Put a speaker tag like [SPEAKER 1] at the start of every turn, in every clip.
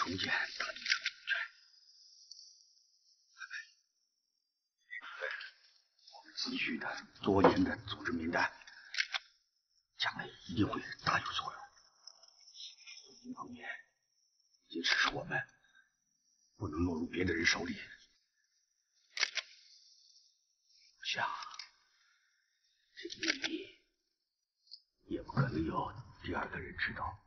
[SPEAKER 1] 重建大地城主权。我们继续的多年的组织民代，将来一定会大有作用。一方面，坚持是我们不能落入别的人手里。我想，这个秘密也不可能有第二个人知道。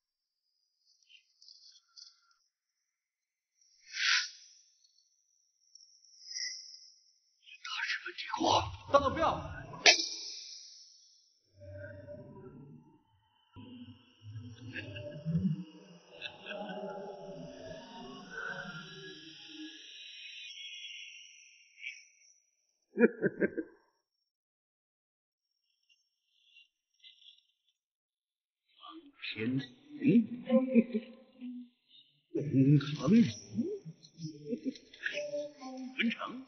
[SPEAKER 2] 大总不要！
[SPEAKER 1] 天庭，东堂，文成。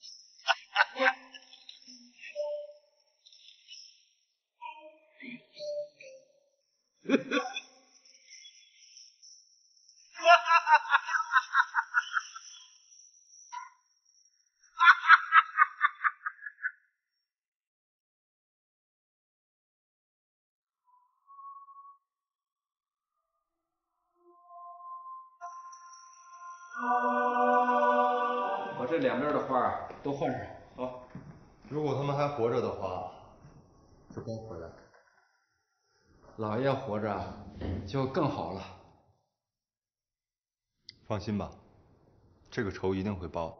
[SPEAKER 2] 把这两边的花都换上。好，
[SPEAKER 3] 如果他们还活着的话，就该回来。
[SPEAKER 2] 老爷活着就更好了。
[SPEAKER 3] 放心吧，这个仇一定会报。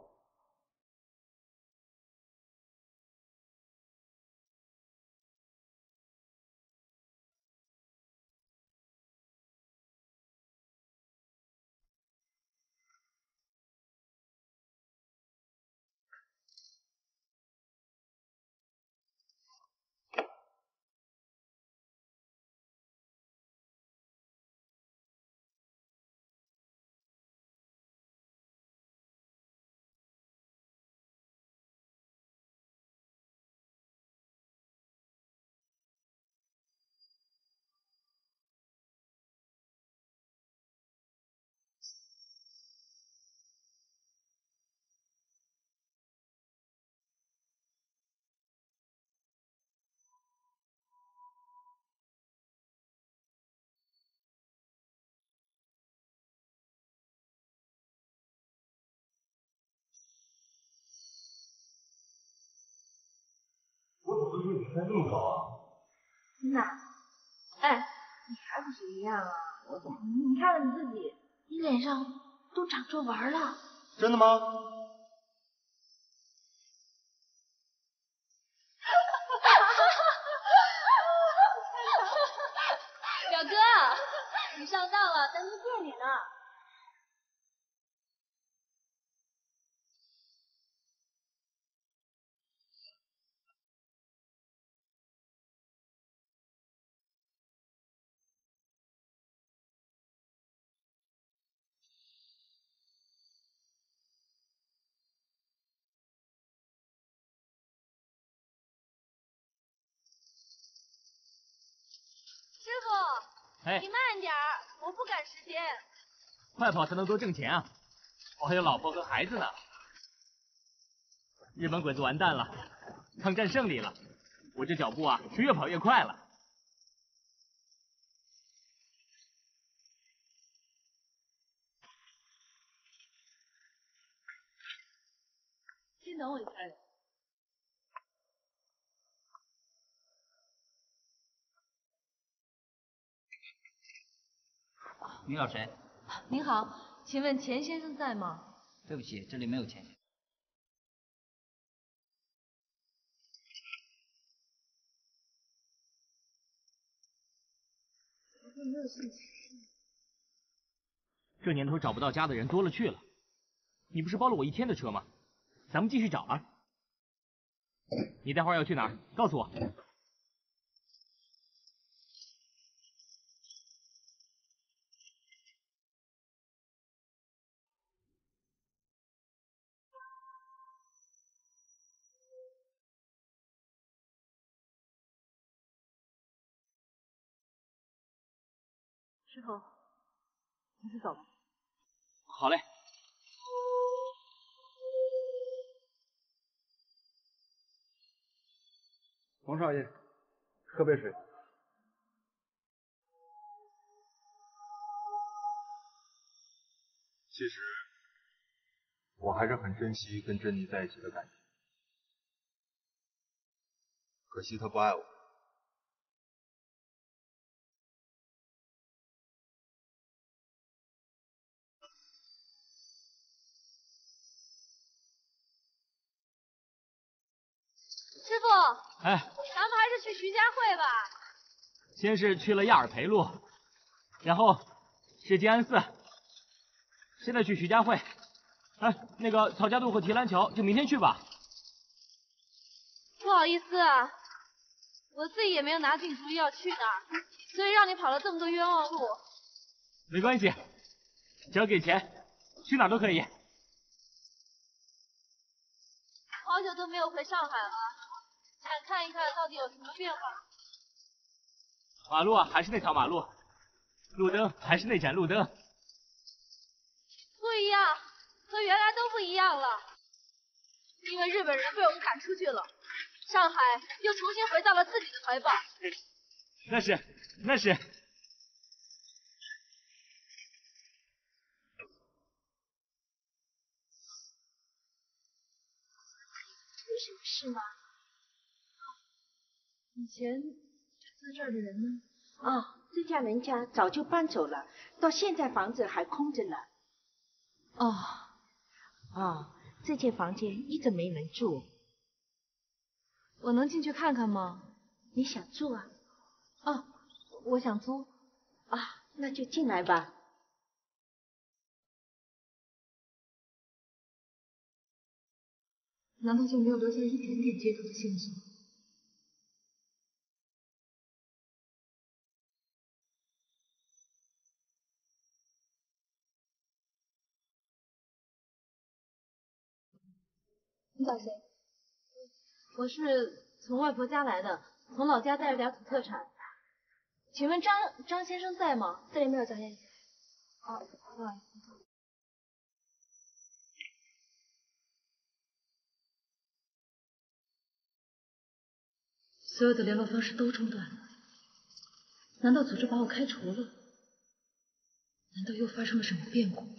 [SPEAKER 4] 我怎么说你才这么高啊？
[SPEAKER 5] 真的？哎，你还不是一样啊？你看看你自己，你脸上都长皱纹了。
[SPEAKER 3] 真的吗？
[SPEAKER 5] 表哥，你上当了，咱没骗你呢。师傅，
[SPEAKER 6] 哎，
[SPEAKER 5] 你慢点儿，我不赶时间。
[SPEAKER 6] 快跑才能多挣钱啊！我还有老婆和孩子呢。日本鬼子完蛋了，抗战胜利了，我这脚步啊是越跑越快了。
[SPEAKER 5] 先等我一下。
[SPEAKER 6] 你找谁？
[SPEAKER 5] 您好，请问钱先生在吗？
[SPEAKER 6] 对不起，这里没有钱。这年头找不到家的人多了去了。你不是包了我1天的车吗？咱们继续找啊。你待会儿要去哪儿？告诉我。
[SPEAKER 5] 师傅，你是走了。
[SPEAKER 6] 好嘞。
[SPEAKER 2] 黄少爷，喝杯水。
[SPEAKER 3] 其实，我还是很珍惜跟珍妮在一起的感觉，可惜她不爱我。
[SPEAKER 5] 师傅，
[SPEAKER 6] 哎，
[SPEAKER 5] 咱们还是去徐家汇吧。
[SPEAKER 6] 先是去了亚尔培路，然后是静安寺，现在去徐家汇。哎，那个曹家渡和提篮桥就明天去吧。
[SPEAKER 5] 不好意思啊，我自己也没有拿定主意要去哪儿，所以让你跑了这么多冤枉路。
[SPEAKER 6] 没关系，只要给钱，去哪儿都可以。
[SPEAKER 5] 好久都没有回上海了，想看一看到底有什么变化。
[SPEAKER 6] 马路啊，还是那条马路，路灯还是那盏路灯。
[SPEAKER 5] 不一样，和原来都不一样了。因为日本人被我们赶出去了，上海又重新回到了自己的怀抱。
[SPEAKER 6] 那是，那是。
[SPEAKER 5] 有什么事吗？以前住这儿的人呢？
[SPEAKER 4] 哦，这家人家早就搬走了，到现在房子还空着呢。哦，这间房间一直没人住。
[SPEAKER 5] 我能进去看看吗？
[SPEAKER 4] 你想住啊？
[SPEAKER 5] 哦，我想租。
[SPEAKER 4] 啊，那就进来吧。
[SPEAKER 5] 难道就没有留下一点点接触的线索？你找谁？我是从外婆家来的，从老家带了点土特产。请问张先生在吗？这里没有张先生。哦，不好意思。所有的联络方式都中断了，难道组织把我开除了？难道又发生了什么变故？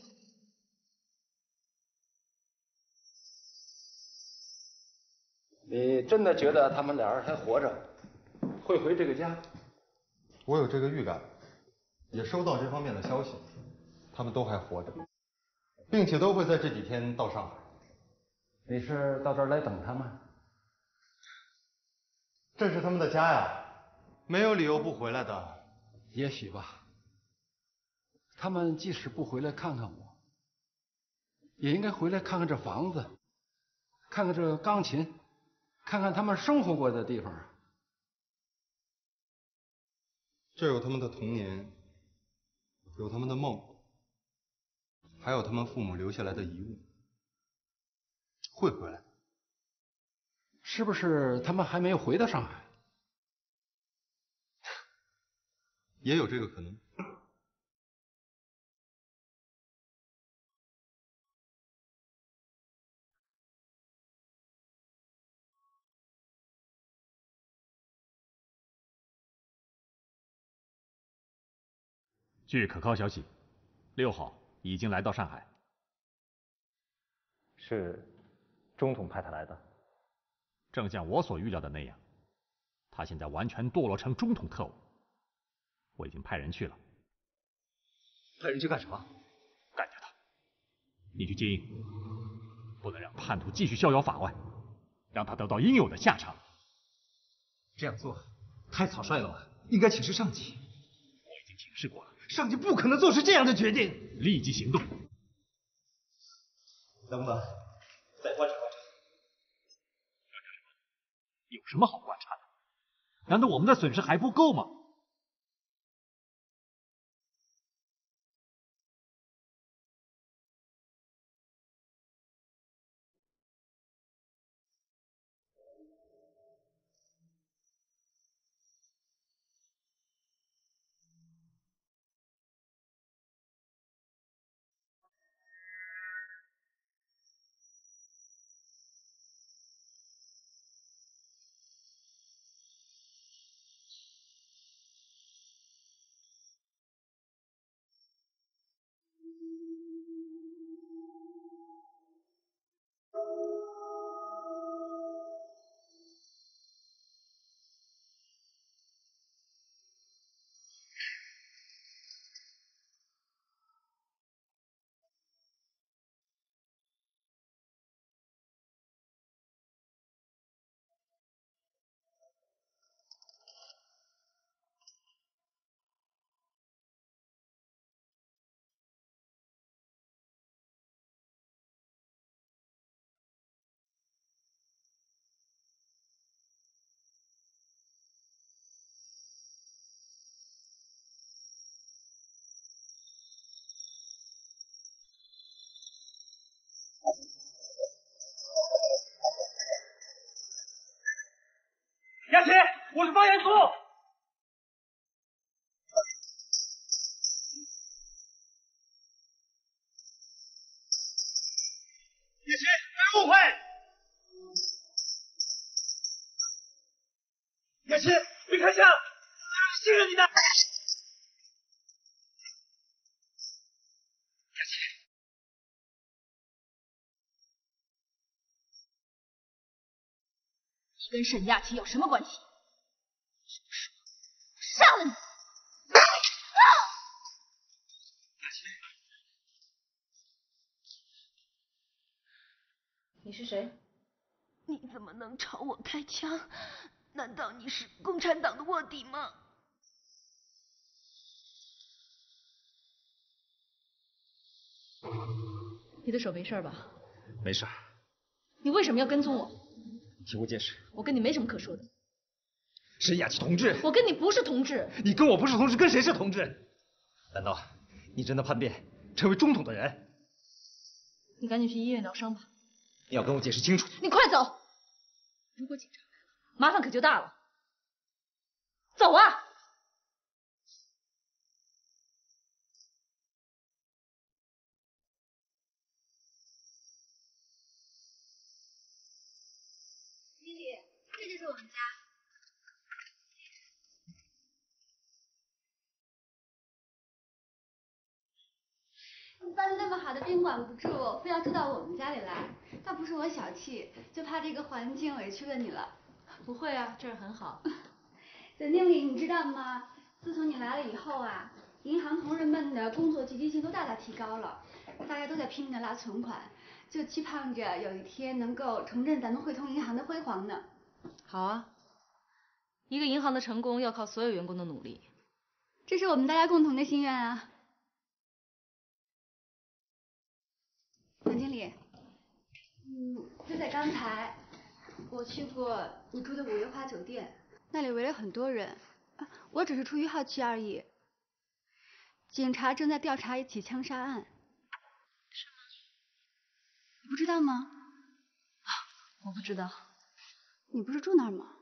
[SPEAKER 1] 你真的觉得他们俩人还活着，会回这个家？
[SPEAKER 3] 我有这个预感，也收到这方面的消息，他们都还活着，并且都会在这几天到上海。
[SPEAKER 1] 你是到这儿来等他们？
[SPEAKER 3] 这是他们的家呀，没有理由不回来的。
[SPEAKER 1] 也许吧。他们即使不回来看看我，也应该回来看看这房子，看看这钢琴，看看他们生活过的地方。
[SPEAKER 3] 这有他们的童年，有他们的梦，还有他们父母留下来的遗物。会回来。
[SPEAKER 1] 是不是他们还没有回到上海？
[SPEAKER 3] 也有这个可能。
[SPEAKER 7] 据可靠消息，6号已经来到上海。
[SPEAKER 8] 是中统派他来的。
[SPEAKER 7] 正像我所预料的那样，他现在完全堕落成中统特务。我已经派人去了。
[SPEAKER 1] 派人去干什么？
[SPEAKER 7] 干掉他！你去接应，不能让叛徒继续逍遥法外，让他得到应有的下场。
[SPEAKER 1] 这样做太草率了吧？应该请示上级。
[SPEAKER 7] 我已经请示过了，
[SPEAKER 1] 上级不可能做出这样的决定。
[SPEAKER 7] 立即行动。
[SPEAKER 1] 能不能再观察观察？
[SPEAKER 7] 有什么好观察的？难道我们的损失还不够吗？
[SPEAKER 6] 亚琴，我是方彦祖。叶琴，别误会。叶琴，别开枪，我信任你的。叶琴，
[SPEAKER 5] 你跟沈亚琴有什么关系？杀了你！你是谁？
[SPEAKER 9] 你怎么能朝我开枪？难道你是共产党的卧底吗？
[SPEAKER 5] 你的手没事吧？
[SPEAKER 7] 没事。
[SPEAKER 5] 你为什么要跟踪我？
[SPEAKER 7] 你听我解释。
[SPEAKER 5] 我跟你没什么可说的。
[SPEAKER 7] 沈雅琪同志，
[SPEAKER 5] 我跟你不是同志。
[SPEAKER 7] 你跟我不是同志，跟谁是同志？难道你真的叛变，成为中统的人？
[SPEAKER 5] 你赶紧去医院疗伤吧。
[SPEAKER 7] 你要跟我解释清楚。
[SPEAKER 5] 你快走！如果警察来了，麻烦可就大了。走啊！
[SPEAKER 10] 经理，这就是我们家。一般那么好的宾馆不住，非要住到我们家里来，倒不是我小气，就怕这个环境委屈了你了。
[SPEAKER 5] 不会啊，这儿很好。
[SPEAKER 10] 总经理，你知道吗？自从你来了以后啊，银行同仁们的工作积极性都大大提高了，大家都在拼命的拉存款，就期盼着有一天能够重振咱们汇通银行的辉煌呢。
[SPEAKER 5] 好啊，一个银行的成功要靠所有员工的努力，
[SPEAKER 10] 这是我们大家共同的心愿啊。总经理，就在刚才，我去过你住的五月花酒店，那里围了很多人，我只是出于好奇而已。警察正在调查一起枪杀案。是吗？你不知道吗？
[SPEAKER 5] 我不知道。
[SPEAKER 10] 你不是住那儿吗？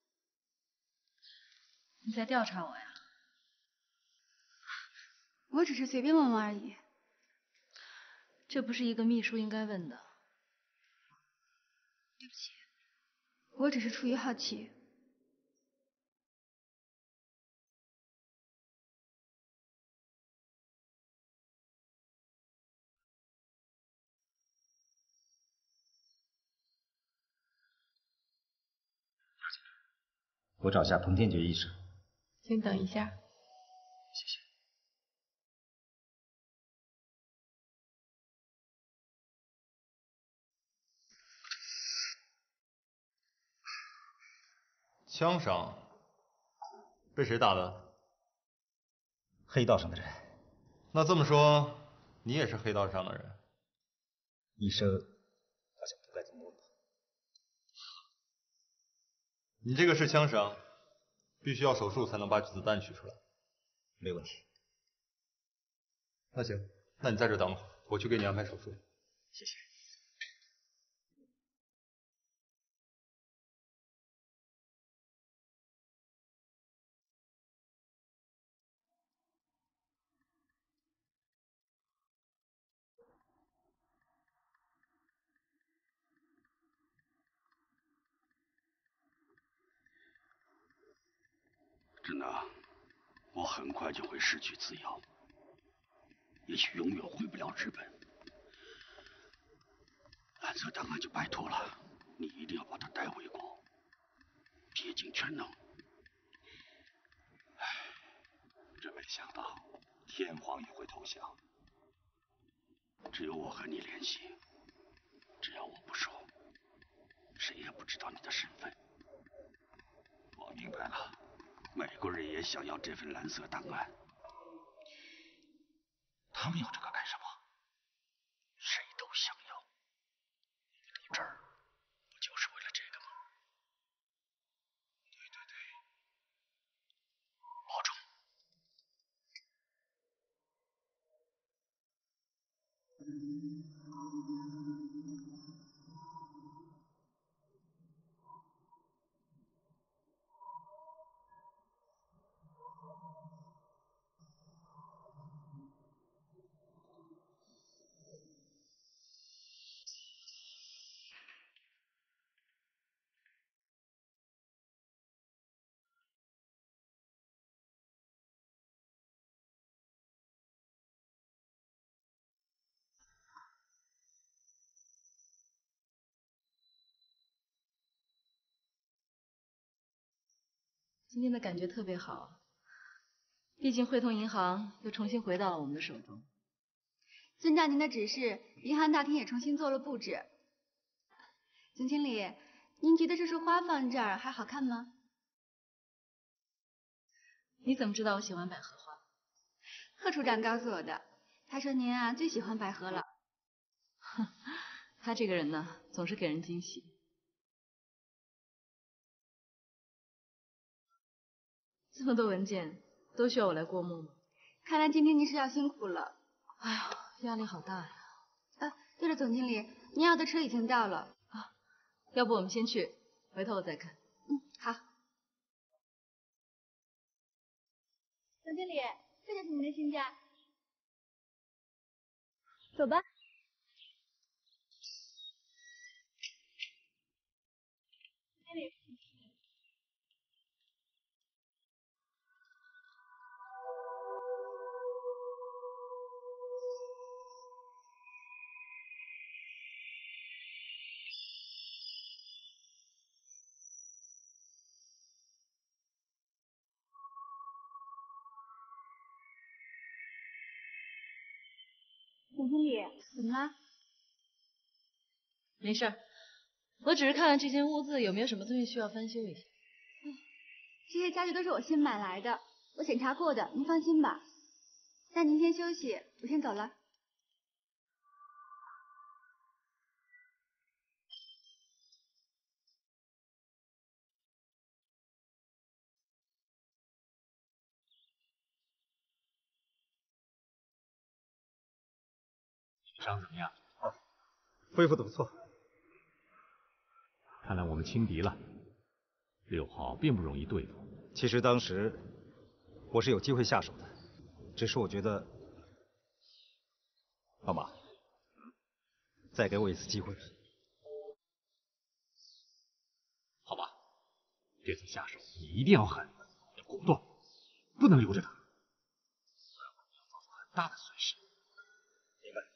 [SPEAKER 5] 你在调查我呀？
[SPEAKER 10] 我只是随便问问而已。
[SPEAKER 5] 这不是一个秘书应该问的。
[SPEAKER 10] 对不起，我只是出于好奇。
[SPEAKER 8] 我找下彭天觉医生。
[SPEAKER 5] 请等一下。
[SPEAKER 8] 谢谢。
[SPEAKER 3] 枪伤，被谁打的？
[SPEAKER 8] 黑道上的人。
[SPEAKER 3] 那这么说，你也是黑道上的人？
[SPEAKER 8] 医生好像不该这么问吧？
[SPEAKER 3] 你这个是枪伤，必须要手术才能把子弹取出来。
[SPEAKER 8] 没问题。
[SPEAKER 3] 那行，那你在这等我，我去给你安排手术。
[SPEAKER 8] 谢谢。
[SPEAKER 1] 真的，我很快就会失去自由，也许永远回不了日本。蓝色档案就拜托了，你一定要把它带回国，竭尽全能。唉，真没想到天皇也会投降。只有我和你联系，只要我不说，谁也不知道你的身份。我明白了。美国人也想要这份蓝色档案，他们要这个干什么？谁都想要。你到这儿不就是为了这个吗？对对对，保重。
[SPEAKER 5] 今天的感觉特别好，毕竟汇通银行又重新回到了我们的手中。
[SPEAKER 10] 遵照您的指示，银行大厅也重新做了布置。总经理，您觉得这束花放这儿还好看吗？
[SPEAKER 5] 你怎么知道我喜欢百合花？
[SPEAKER 10] 贺处长告诉我的，他说您啊最喜欢百合了。
[SPEAKER 5] 哼，他这个人呢，总是给人惊喜。这么多文件都需要我来过目吗？
[SPEAKER 10] 看来今天您是要辛苦了。
[SPEAKER 5] 哎呀，压力好大呀！
[SPEAKER 10] 对了，总经理，您要的车已经到了
[SPEAKER 5] 啊，要不我们先去，回头我再看。
[SPEAKER 10] 好。总经理，这就是您的新家。走吧。经理。总经理，怎么了？
[SPEAKER 5] 没事儿，我只是看看这间屋子有没有什么东西需要翻修一下。
[SPEAKER 10] 这些家具都是我新买来的，我检查过的，您放心吧。那您先休息，我先走了。
[SPEAKER 7] 伤怎么样？
[SPEAKER 8] 恢复的不错。
[SPEAKER 7] 看来我们轻敌了。6号并不容易对付。
[SPEAKER 8] 其实当时我是有机会下手的，只是我觉得，老马，再给我一次机会。
[SPEAKER 7] 好吧，这次下手你一定要狠，要果断，不能留着他，不然我们要造成很大的损失。
[SPEAKER 8] 明白。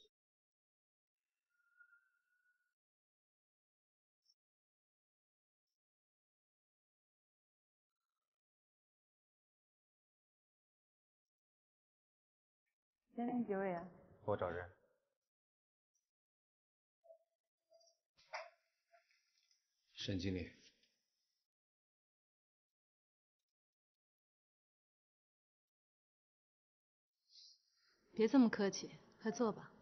[SPEAKER 11] 先生几位啊？
[SPEAKER 8] 我找人。
[SPEAKER 2] 沈经理。
[SPEAKER 5] 别这么客气，快坐吧。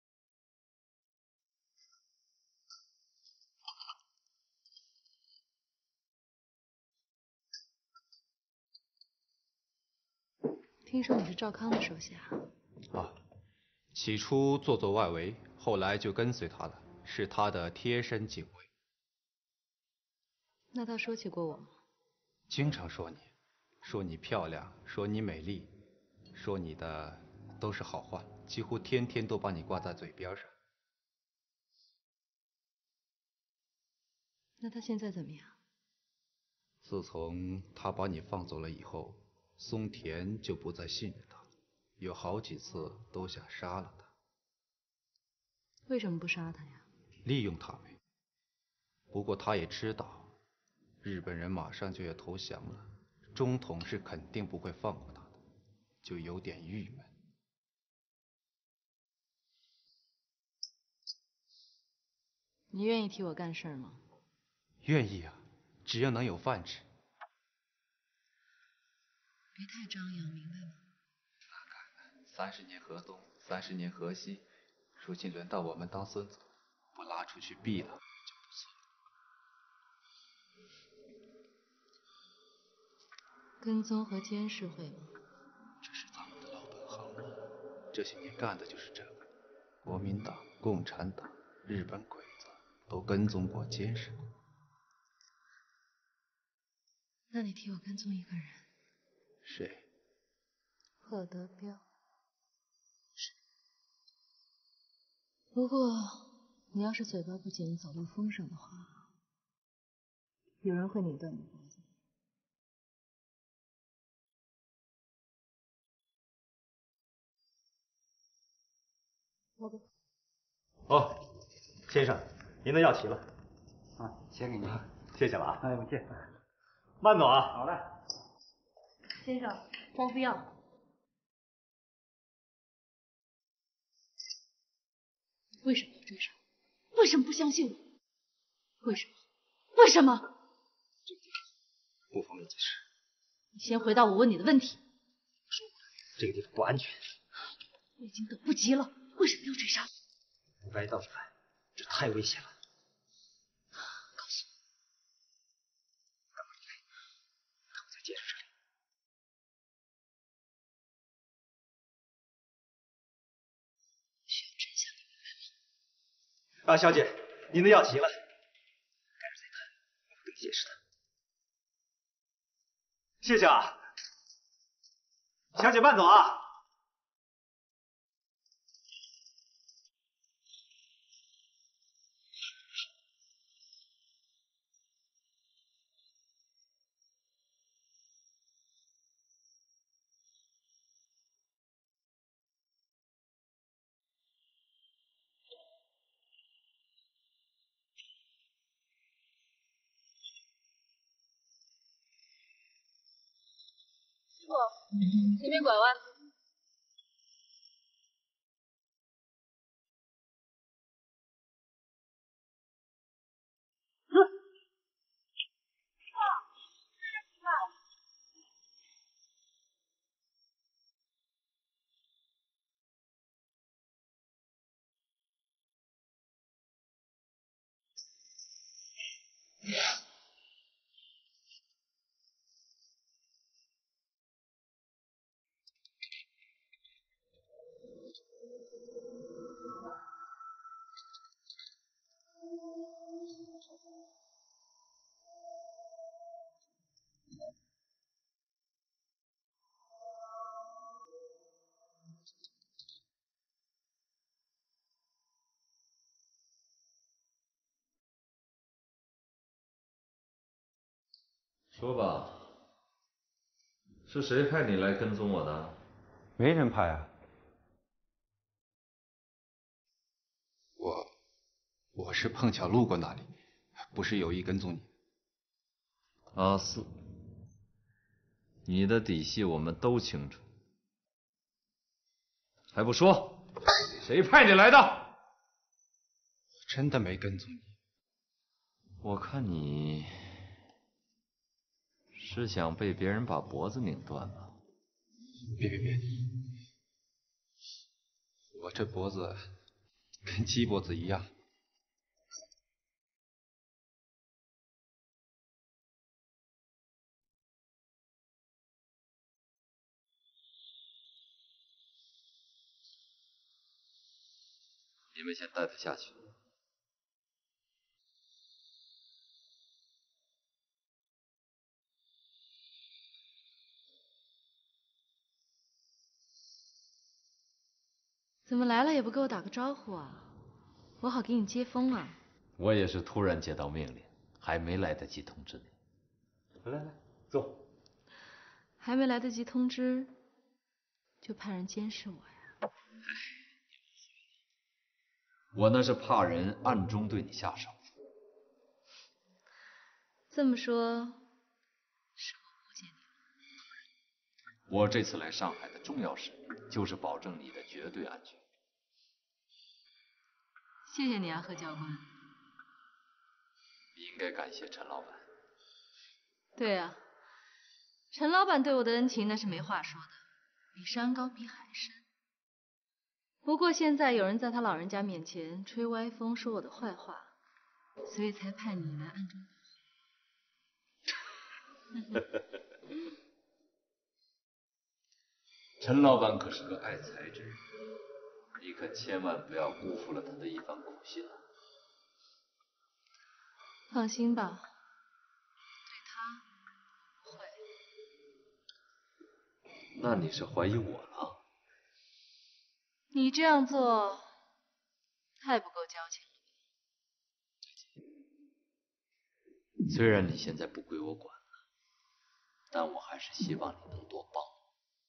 [SPEAKER 5] 听说你是赵康的手下。
[SPEAKER 2] 啊，起初做外围，后来就跟随他了，是他的贴身警卫。
[SPEAKER 5] 那他说起过我吗？
[SPEAKER 2] 经常说你，说你漂亮，说你美丽，说你的都是好话，几乎天天都把你挂在嘴边上。
[SPEAKER 5] 那他现在怎么样？
[SPEAKER 2] 自从他把你放走了以后，松田就不再信任他了，有好几次都想杀了他。
[SPEAKER 5] 为什么不杀他呀？
[SPEAKER 2] 利用他呗。不过他也知道，日本人马上就要投降了，中统是肯定不会放过他的，就有点郁闷。
[SPEAKER 5] 你愿意替我干事吗？
[SPEAKER 2] 愿意啊，只要能有饭吃。
[SPEAKER 5] 别太张扬，明白吗
[SPEAKER 2] ？30年河东，30年河西，如今轮到我们当孙子，不拉出去毙了就不错。
[SPEAKER 5] 跟踪和监视会吗？
[SPEAKER 2] 这是咱们的老本行，这些年干的就是这个。国民党、共产党、日本鬼子都跟踪过、监视过。
[SPEAKER 5] 那你替我跟踪一个人。
[SPEAKER 2] 谁？
[SPEAKER 5] 贺德彪。是。不过，你要是嘴巴不紧，走漏风声的话，有人会拧断你脖子。
[SPEAKER 8] 哦，先生，您的药齐了。
[SPEAKER 1] 啊，钱给您。
[SPEAKER 8] 谢谢了啊。
[SPEAKER 1] 哎，不谢。
[SPEAKER 7] 慢走啊。
[SPEAKER 1] 好嘞。
[SPEAKER 5] 先生，包不要。为什么要追上？为什么不相信我？为什么？为什么？
[SPEAKER 1] 不方便解释。
[SPEAKER 5] 你先回答我问你的问题。
[SPEAKER 1] 说过了，这个地方不安全。
[SPEAKER 5] 我已经等不及了，为什么要追杀？
[SPEAKER 1] 不该到这来，这太危险了。
[SPEAKER 5] 告诉我，
[SPEAKER 1] 赶快离开，看我再解释这里。
[SPEAKER 5] 需要真相，你明白吗？
[SPEAKER 1] 啊，小姐，您的药齐了，该是再谈，我会跟你解释的。谢谢啊，小姐慢走啊。
[SPEAKER 5] 前面拐弯。
[SPEAKER 12] 说吧，是谁派你来跟踪我的？
[SPEAKER 8] 没人派啊。
[SPEAKER 2] 我是碰巧路过那里，不是有意跟踪你。
[SPEAKER 12] 阿四，你的底细我们都清楚，还不说，谁派你来的？
[SPEAKER 2] 我真的没跟踪你。
[SPEAKER 12] 我看你是想被别人把脖子拧断吧？
[SPEAKER 2] 别，我这脖子跟鸡脖子一样。
[SPEAKER 12] 你们先带他下去。
[SPEAKER 5] 怎么来了也不给我打个招呼啊？我好给你接风啊。
[SPEAKER 12] 我也是突然接到命令，还没来得及通知你。来，坐。
[SPEAKER 5] 还没来得及通知，就派人监视我呀？
[SPEAKER 12] 我那是怕人暗中对你下手。
[SPEAKER 5] 这么说，是我误解你了。
[SPEAKER 12] 我这次来上海的重要使命，就是保证你的绝对安全。
[SPEAKER 5] 谢谢你啊，何教官。
[SPEAKER 12] 你应该感谢陈老板。
[SPEAKER 5] 对啊，陈老板对我的恩情那是没话说的，比山高比海深。不过现在有人在他老人家面前吹歪风，说我的坏话，所以才派你来暗中保护。
[SPEAKER 12] 陈老板可是个爱才之人，你可千万不要辜负了他的一番苦心啊！
[SPEAKER 5] 放心吧，对他不会。
[SPEAKER 12] 那你是怀疑我了？
[SPEAKER 5] 你这样做太不够交情
[SPEAKER 12] 了。虽然你现在不归我管了，但我还是希望你能多帮我。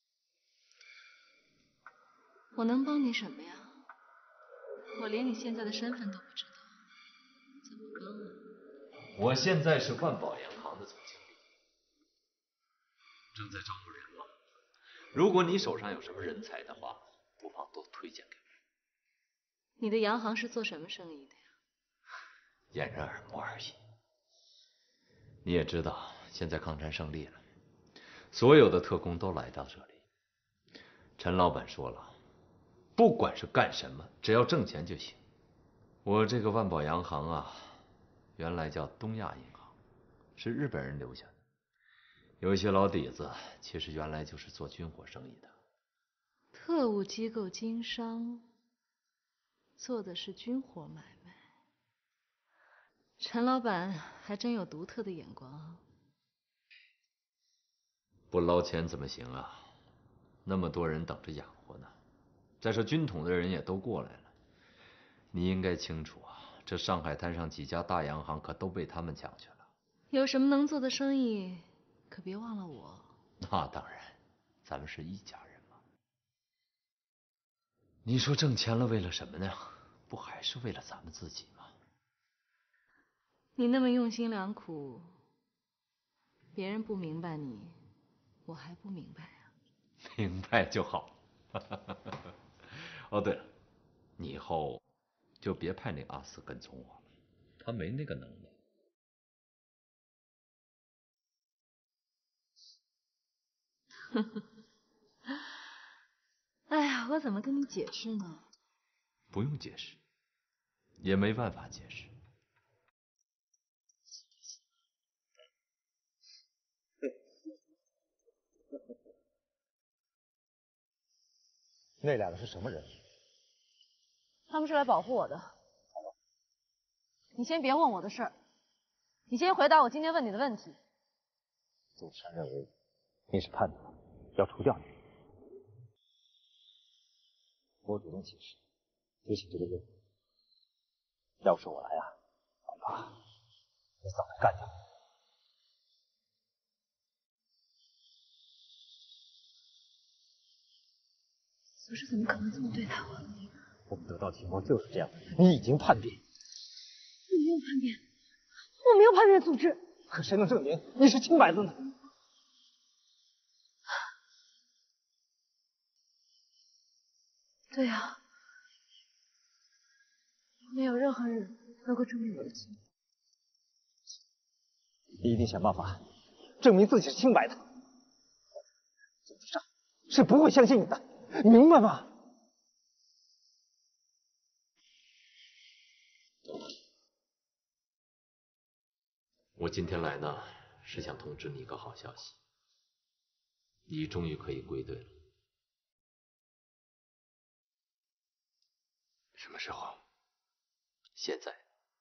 [SPEAKER 5] 我能帮你什么呀？我连你现在的身份都不知道，怎么帮啊？
[SPEAKER 12] 我现在是万宝洋行的总经理， 正在招募人嘛。如果你手上有什么人才的话，不妨多推荐给我。
[SPEAKER 5] 你的洋行是做什么生意的呀？
[SPEAKER 12] 掩人耳目而已。你也知道，现在抗战胜利了，所有的特工都来到这里。陈老板说了，不管是干什么，只要挣钱就行。我这个万宝洋行啊，原来叫东亚银行，是日本人留下的。有一些老底子，其实原来就是做军火生意的。
[SPEAKER 5] 特务机构经商，做的是军火买卖。陈老板还真有独特的眼光啊！
[SPEAKER 12] 不捞钱怎么行啊？那么多人等着养活呢。再说军统的人也都过来了，你应该清楚啊，这上海滩上几家大洋行可都被他们抢去了。
[SPEAKER 5] 有什么能做的生意，可别忘了我。
[SPEAKER 12] 那当然，咱们是一家人嘛。你说挣钱了为了什么呢？不还是为了咱们自己吗？
[SPEAKER 5] 你那么用心良苦，别人不明白你，我还不明白啊。
[SPEAKER 12] 明白就好。哦，对了，你以后就别派那阿四跟从我了，他没那个能力。
[SPEAKER 5] 哎呀，我怎么跟你解释呢？
[SPEAKER 12] 不用解释，也没办法解释。
[SPEAKER 8] 那两个是什么人？
[SPEAKER 5] 他们是来保护我的。你先别问我的事儿，你先回答我今天问你的问题。
[SPEAKER 8] 祖山认为你是叛徒，要除掉你。我主动请示，执行这个任务。要是我来啊，恐怕你早就干掉我。
[SPEAKER 5] 祖师怎么可能这么对待我？
[SPEAKER 8] 我们得到情况就是这样，你已经叛变。
[SPEAKER 5] 我没有叛变，我没有叛变组织。
[SPEAKER 8] 可谁能证明你是清白的呢？
[SPEAKER 5] 对呀，没有任何人能够证明我的清白。
[SPEAKER 8] 你一定想办法证明自己是清白的。祖之上是不会相信你的，你明白吗？
[SPEAKER 12] 我今天来呢，是想通知你一个好消息，你终于可以归队了。
[SPEAKER 1] 什么时候？
[SPEAKER 12] 现在。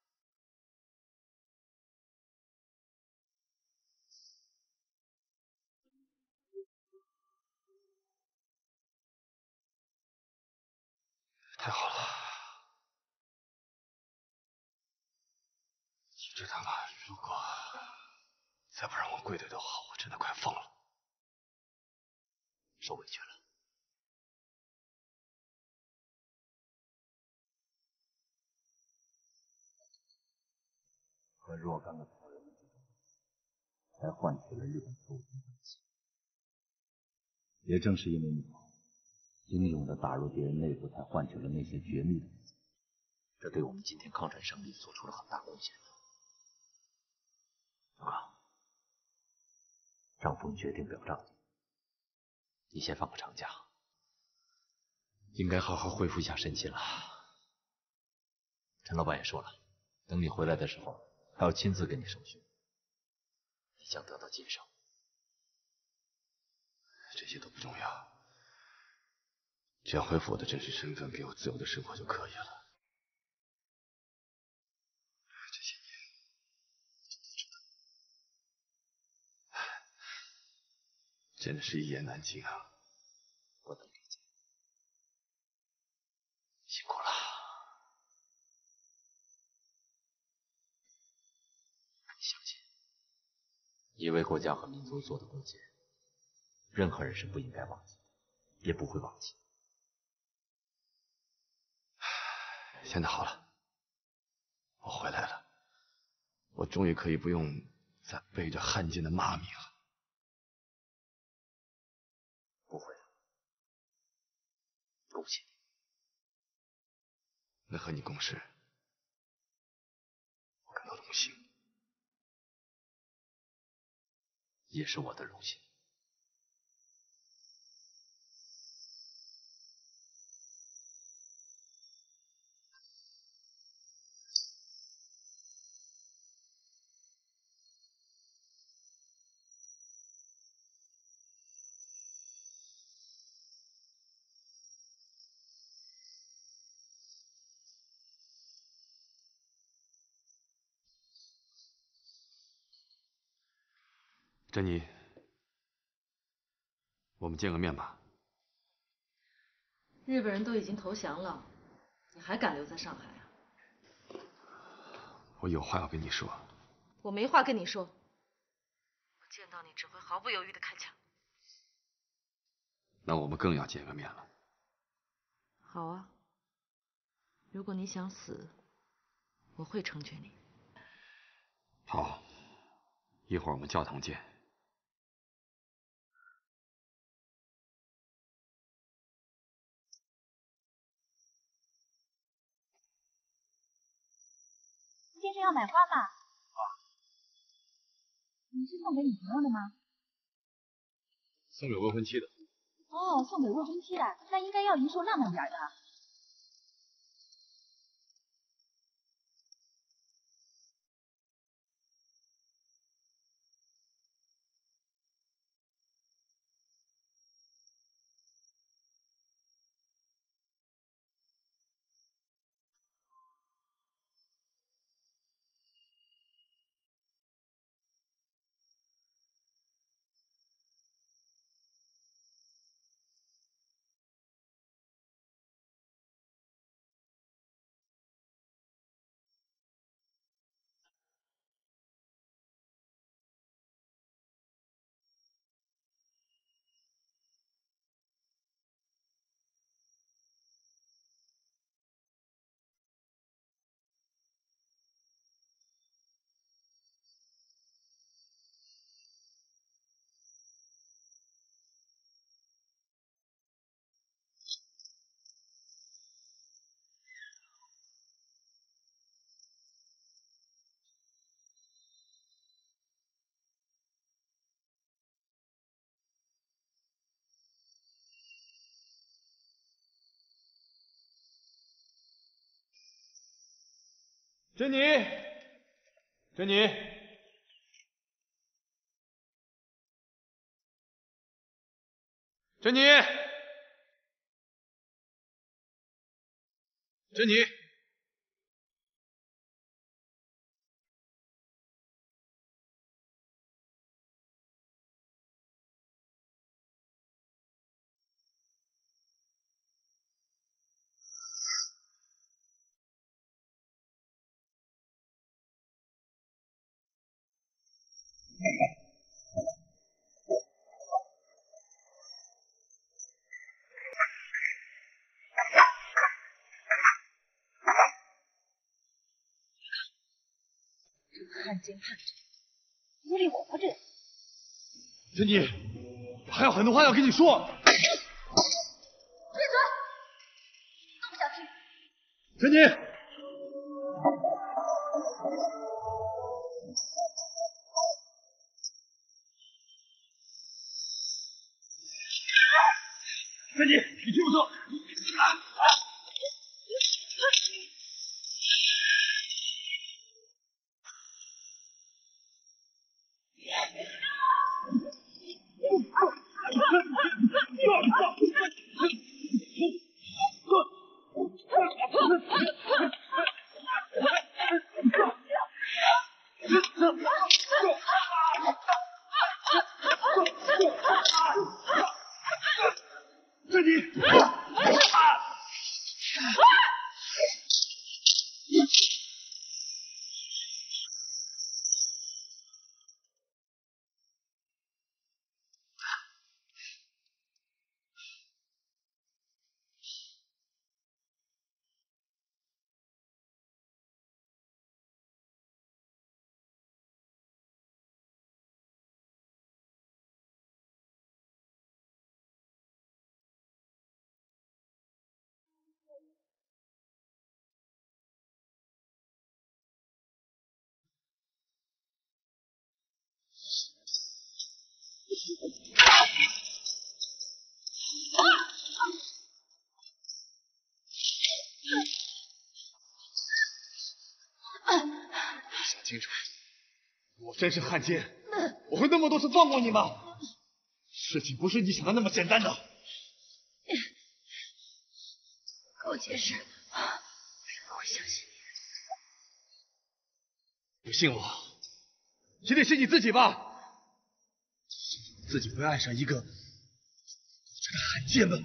[SPEAKER 1] 太好了！你知道吗？如果再不让我归队的话，我真的快疯了。
[SPEAKER 12] 受委屈了。
[SPEAKER 13] 和若干个头人的举动，才换取了日本特务军的气。也正是因为你英勇地打入敌人内部，才换取了那些绝密的武器。
[SPEAKER 12] 这对我们今天抗战胜利做出了很大贡献。小刚，张峰决定表彰你，你先放个长假，应该好好恢复一下身心了。陈老板也说了，等你回来的时候，还要亲自给你手续。你想得到晋升，
[SPEAKER 1] 这些都不重要，只要恢复我的真实身份，给我自由的生活就可以了。这些年，真的是一言难尽啊！
[SPEAKER 12] 我能理解，
[SPEAKER 1] 辛苦了。
[SPEAKER 12] 相信，你为国家和民族做的贡献，任何人是不应该忘记的，也不会忘记。
[SPEAKER 1] 现在好了，我回来了，我终于可以不用再背着汉奸的骂名了。 恭喜你。能和你共事，我感到荣幸，也是我的荣幸。珍妮，我们见个面吧。
[SPEAKER 14] 日本人都已经投降了，你还敢留在上海啊？
[SPEAKER 1] 我有话要跟你说。
[SPEAKER 14] 我没话跟你说，我见到你只会毫不犹豫的开枪。
[SPEAKER 1] 那我们更要见个面了。
[SPEAKER 14] 好啊，如果你想死，我会成全你。
[SPEAKER 1] 好，一会儿我们教堂见。
[SPEAKER 15] 先生要买花吗？你是送给女朋友的吗？
[SPEAKER 1] 送给未婚妻的。
[SPEAKER 15] 哦，送给未婚妻的，那应该要一束浪漫点的。
[SPEAKER 1] 珍妮，珍妮，珍妮，珍妮。
[SPEAKER 15] 汉奸叛徒，无理我不认。
[SPEAKER 1] 珍妮，我还有很多话要跟你说。
[SPEAKER 15] 闭嘴！都不想听。
[SPEAKER 1] 珍妮。珍妮，你听我说。珍妮。 清楚，我真是汉奸，我会那么多次放过你吗？事情不是你想的那么简单的。
[SPEAKER 9] 给我解释，我怎么会相信你？
[SPEAKER 1] 不信我，请你信你自己吧。你自己会爱上一个无知的汉奸吗？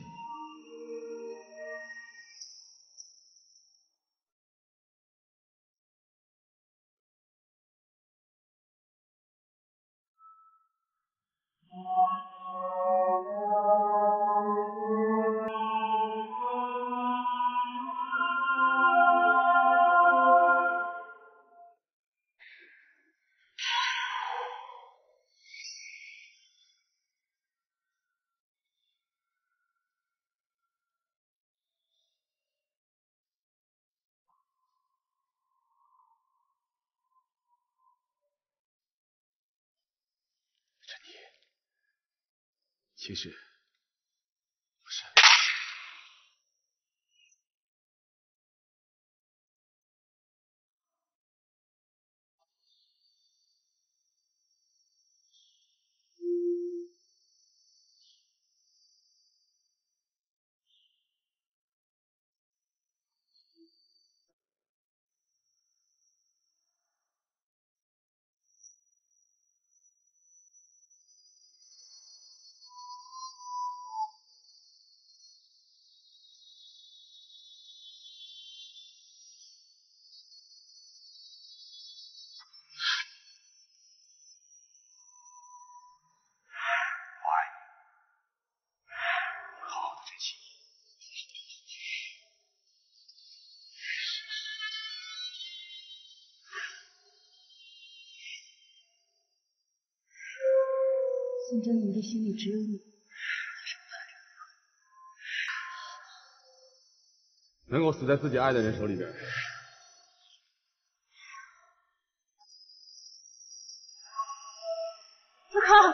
[SPEAKER 1] 其实不是。
[SPEAKER 4] 宋真奴的心里只有你。
[SPEAKER 3] 能够死在自己爱的人手里边，
[SPEAKER 15] 不可！